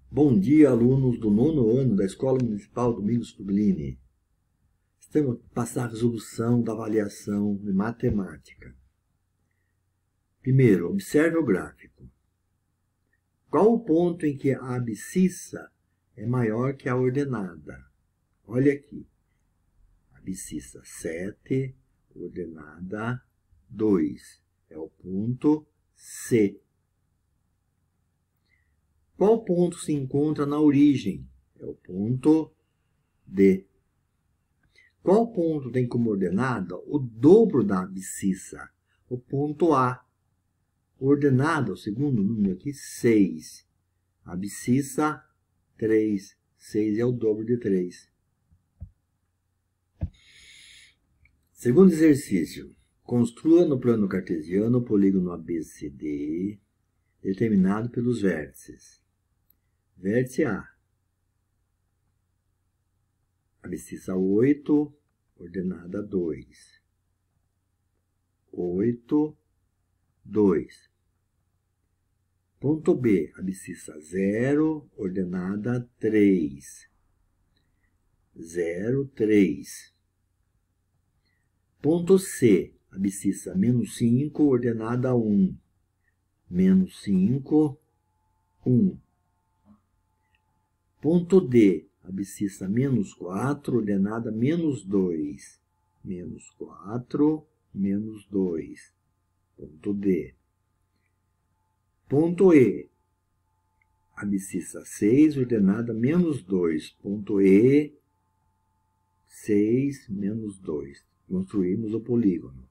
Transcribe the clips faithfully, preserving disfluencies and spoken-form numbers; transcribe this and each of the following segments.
Bom dia, alunos do nono ano da Escola Municipal Domingos Sublime. Estamos a passar a resolução da avaliação de matemática. Primeiro, observe o gráfico. Qual o ponto em que a abscissa é maior que a ordenada? Olha aqui. Abscissa sete, ordenada dois. É o ponto C. Qual ponto se encontra na origem? É o ponto D. Qual ponto tem como ordenada o dobro da abscissa? O ponto A. Ordenada, o segundo número aqui, seis. Abscissa, três. seis é o dobro de três. Segundo exercício. Construa no plano cartesiano o polígono A B C D, determinado pelos vértices. Vértice A. Abscissa oito, ordenada dois. oito, dois. Ponto B. Abscissa zero, ordenada três. zero, três. Ponto C. Abscissa menos cinco, ordenada um. Menos cinco, um. Ponto D. Abscissa menos quatro, ordenada menos dois. Menos quatro, menos dois. Ponto D. Ponto E. Abscissa seis, ordenada menos dois. Ponto E. seis, menos dois. Construímos o polígono.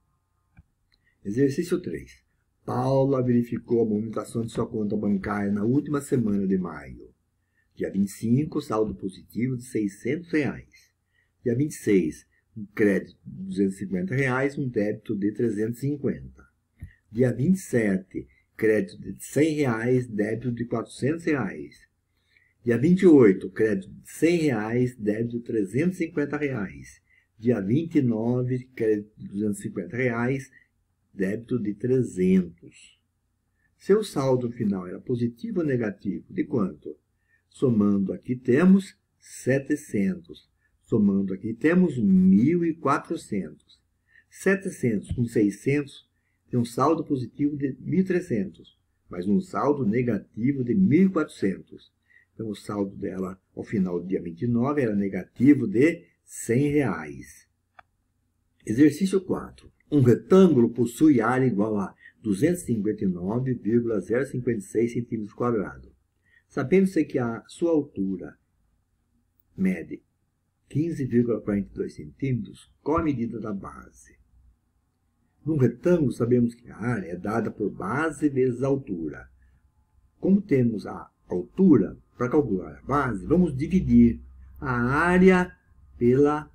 Exercício três. Paula verificou a movimentação de sua conta bancária na última semana de maio. Dia vinte e cinco, saldo positivo de seiscentos reais. Dia vinte e seis, um crédito de duzentos e cinquenta reais, um débito de trezentos e cinquenta. Dia vinte e sete, crédito de cem reais, débito de quatrocentos reais. Dia vinte e oito, crédito de cem reais, débito de trezentos e cinquenta reais. Dia vinte e nove, crédito de duzentos e cinquenta reais, débito de trezentos. Seu saldo final era positivo ou negativo? De quanto? Somando aqui temos setecentos. Somando aqui temos mil e quatrocentos. setecentos com seiscentos tem um saldo positivo de mil e trezentos, mas um saldo negativo de mil e quatrocentos. Então, o saldo dela, ao final do dia vinte e nove, era negativo de cem reais. Exercício quatro. Um retângulo possui área igual a duzentos e cinquenta e nove vírgula zero cinquenta e seis centímetros quadrados. Sabendo-se que a sua altura mede quinze vírgula quarenta e dois centímetros, qual a medida da base? Num retângulo, sabemos que a área é dada por base vezes altura. Como temos a altura, para calcular a base, vamos dividir a área pela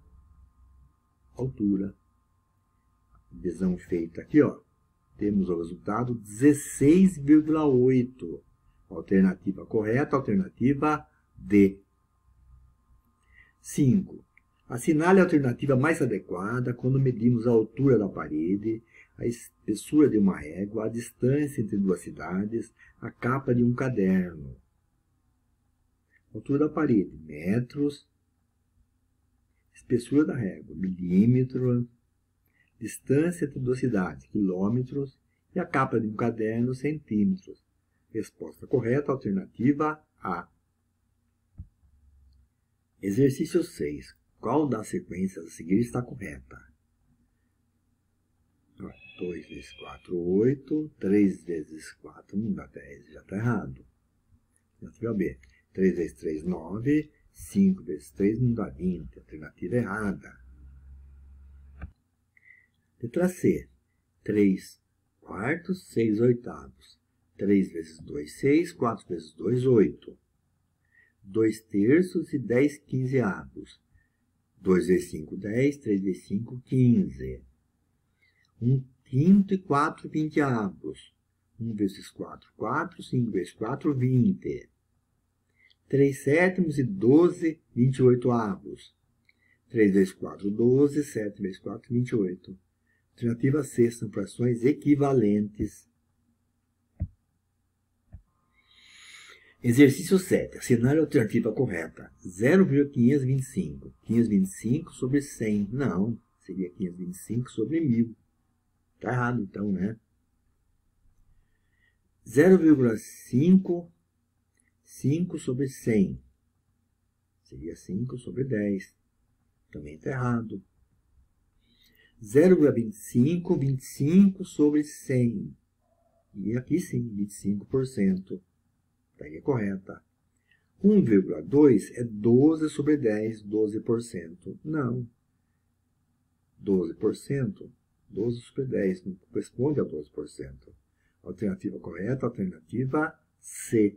altura. Divisão feita aqui, ó. Temos o resultado dezesseis vírgula oito. Alternativa correta, alternativa D. cinco. Assinale a alternativa mais adequada quando medimos a altura da parede, a espessura de uma régua, a distância entre duas cidades, a capa de um caderno. Altura da parede, metros. Espessura da régua, milímetro. Distância entre duas cidades, quilômetros. E a capa de um caderno, centímetros. Resposta correta, alternativa A. Exercício seis. Qual das sequências a seguir está correta? dois vezes quatro, oito. três vezes quatro, não dá dez, já está errado. Alternativa B. três vezes três, nove. cinco vezes três não dá vinte. Alternativa errada. Letra C. três quartos, seis oitavos. três vezes dois, seis. quatro vezes dois, oito. dois terços e dez quinzeavos. dois vezes cinco, dez. três vezes cinco, quinze. um quinto e quatro vinteavos. um vezes quatro, quatro. cinco vezes quatro, vinte. três sétimos e doze vinte e oito avos. três vezes quatro, doze. sete vezes quatro, vinte e oito. Alternativa C, são frações equivalentes. Exercício sete. Assinar a alternativa correta. zero vírgula quinhentos e vinte e cinco. quinhentos e vinte e cinco sobre cem. Não, seria quinhentos e vinte e cinco sobre mil. Está errado, então, né? zero vírgula cinco, cinco sobre cem. Seria cinco sobre dez. Também está errado. zero vírgula vinte e cinco, vinte e cinco sobre cem. E aqui sim, vinte e cinco por cento. Estaria correta. um vírgula dois é doze sobre dez, doze por cento. Não. doze por cento. doze sobre dez não corresponde a doze por cento. Alternativa correta, alternativa C.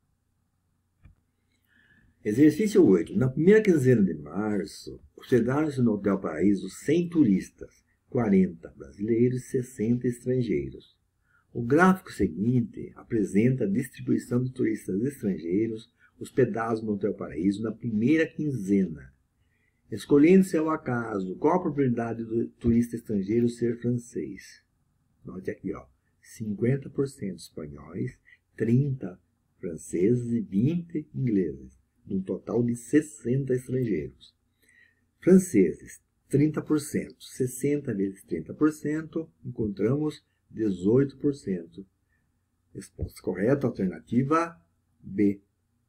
Exercício oito. Na primeira quinzena de março, hospedaram-se no Hotel Paraíso cem turistas, quarenta brasileiros e sessenta estrangeiros. O gráfico seguinte apresenta a distribuição de turistas estrangeiros hospedados no Hotel Paraíso na primeira quinzena. Escolhendo-se ao acaso qual a probabilidade do turista estrangeiro ser francês. Note aqui, ó, cinquenta por cento espanhóis, trinta por cento franceses e vinte por cento ingleses, num total de sessenta estrangeiros. Franceses, trinta por cento, sessenta vezes trinta por cento, encontramos dezoito por cento. Resposta correta, alternativa B.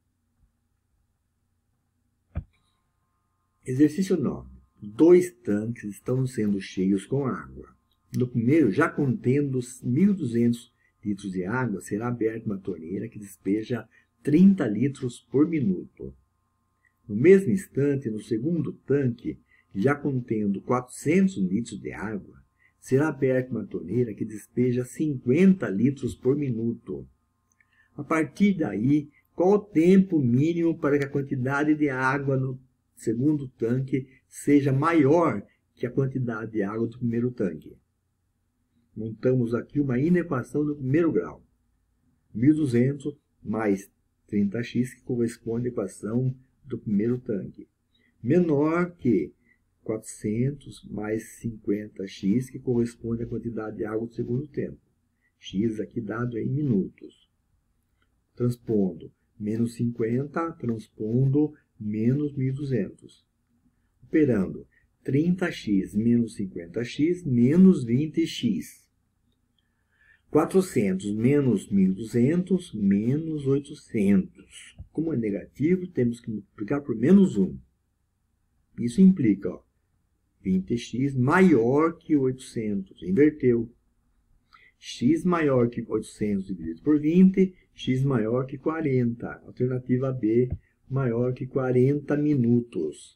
Exercício nove. Dois tanques estão sendo cheios com água. No primeiro, já contendo mil e duzentos litros de água, será aberta uma torneira que despeja trinta litros por minuto. No mesmo instante, no segundo tanque, já contendo quatrocentos litros de água, será aberta uma torneira que despeja cinquenta litros por minuto. A partir daí, qual o tempo mínimo para que a quantidade de água no segundo tanque seja maior que a quantidade de água do primeiro tanque? Montamos aqui uma inequação do primeiro grau. mil e duzentos mais trinta x, que corresponde à equação do primeiro tanque. Menor que quatrocentos mais cinquenta x, que corresponde à quantidade de água do segundo tempo. X aqui dado em minutos. Transpondo menos cinquenta, transpondo menos mil e duzentos. Operando trinta x menos cinquenta x menos vinte x. quatrocentos menos mil e duzentos menos oitocentos. Como é negativo, temos que multiplicar por menos um. Isso implica, ó, vinte x maior que oitocentos. Inverteu. X maior que oitocentos dividido por vinte, x maior que quarenta. Alternativa B, maior que quarenta minutos.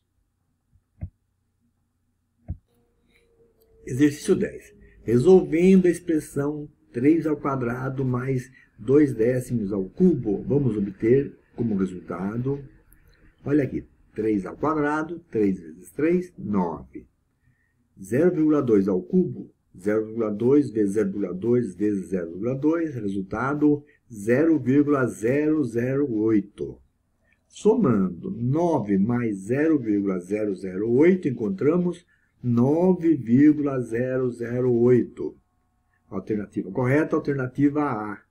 Exercício dez. Resolvendo a expressão três ao quadrado mais dois décimos ao cubo, vamos obter como resultado, olha aqui, três ao quadrado, três vezes três, nove. zero vírgula dois ao cubo, zero vírgula dois vezes zero vírgula dois vezes zero vírgula dois, resultado zero vírgula zero zero oito. Somando nove mais zero vírgula zero zero oito, encontramos nove vírgula zero zero oito. Alternativa correta, alternativa A.